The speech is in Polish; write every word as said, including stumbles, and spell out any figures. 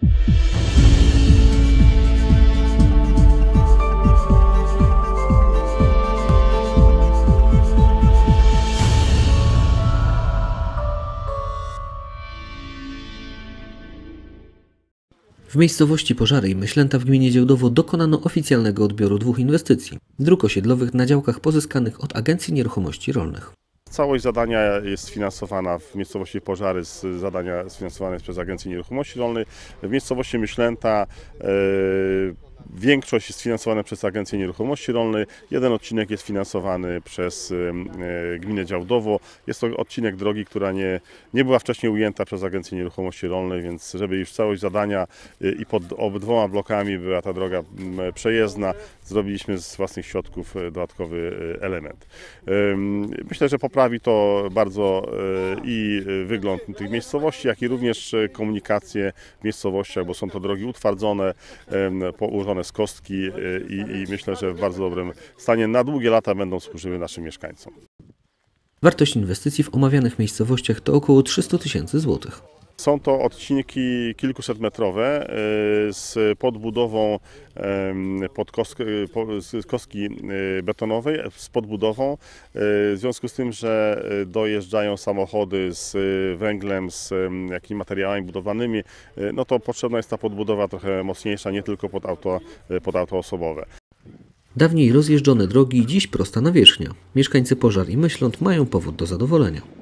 W miejscowości Pożary i Myślęta w gminie Działdowo dokonano oficjalnego odbioru dwóch inwestycji dróg osiedlowych na działkach pozyskanych od Agencji Nieruchomości Rolnych. Całość zadania jest sfinansowana w miejscowości Pożary, z zadania sfinansowane jest przez Agencję Nieruchomości Rolnej. W miejscowości Myślęta yy, większość jest finansowana przez Agencję Nieruchomości Rolnej. Jeden odcinek jest finansowany przez yy, gminę Działdowo. Jest to odcinek drogi, która nie, nie była wcześniej ujęta przez Agencję Nieruchomości Rolnej, więc żeby już całość zadania yy, i pod obydwoma blokami była ta droga yy, przejezdna, zrobiliśmy z własnych środków yy, dodatkowy yy, element. Yy, myślę, że poprawi to bardzo yy, i wygląd tych miejscowości, jak i również komunikację w miejscowościach, bo są to drogi utwardzone, yy, położone z kostki i, i myślę, że w bardzo dobrym stanie na długie lata będą służyły naszym mieszkańcom. Wartość inwestycji w omawianych miejscowościach to około trzysta tysięcy złotych. Są to odcinki kilkusetmetrowe z podbudową pod kostki, z kostki betonowej, z podbudową. W związku z tym, że dojeżdżają samochody z węglem, z jakimiś materiałami budowlanymi, no to potrzebna jest ta podbudowa trochę mocniejsza, nie tylko pod auto, pod auto osobowe. Dawniej rozjeżdżone drogi, dziś prosta nawierzchnia. Mieszkańcy Pożar i Myśląt mają powód do zadowolenia.